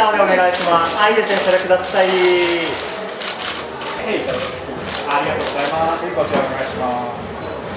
青でお願いします。はい、いいですね、それください。 はい、ありがとうございます。こちらお願いします。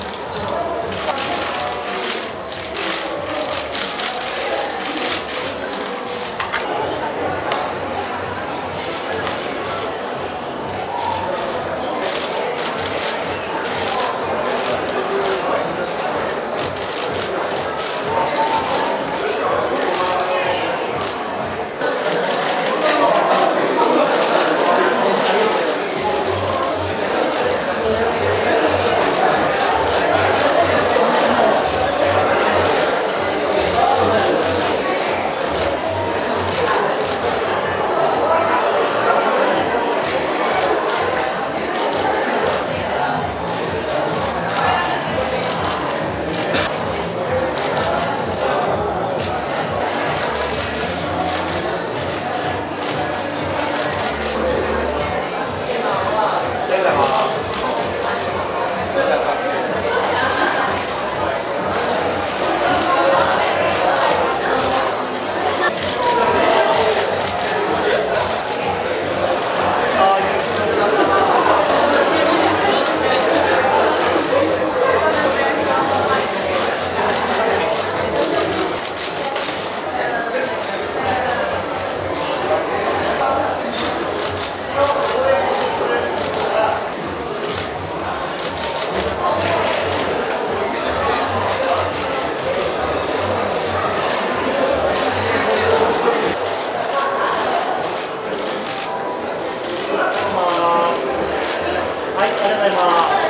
はい、ありがとうございます。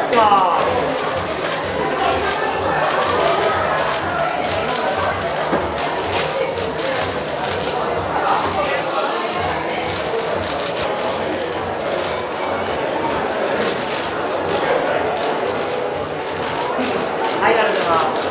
でははい、ありがとうございます。